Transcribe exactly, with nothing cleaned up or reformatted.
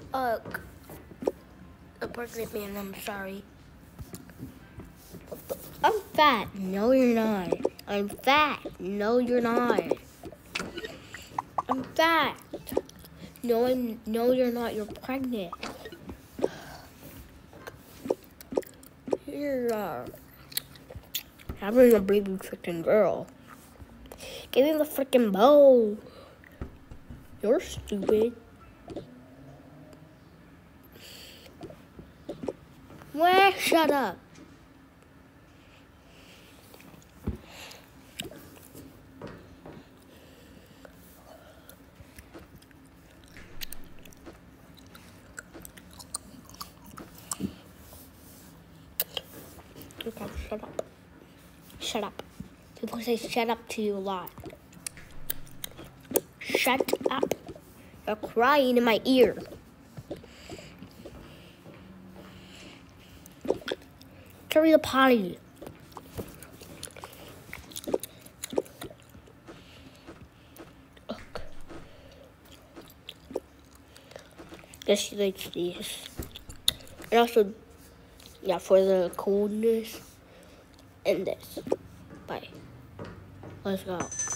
Uh, a pregnant man, I'm sorry. I'm fat. No, you're not. I'm fat. No, you're not. I'm fat. No, I'm, no, you're not. You're pregnant. You're uh, having a baby freaking girl. Give me the freaking bow. You're stupid. Well, shut up. Okay, shut up. Shut up. People say shut up to you a lot. Shut up. You're crying in my ear. Carry the potty. Look. Guess she likes these. And also, yeah, for the coldness. And this. Bye. Let's go.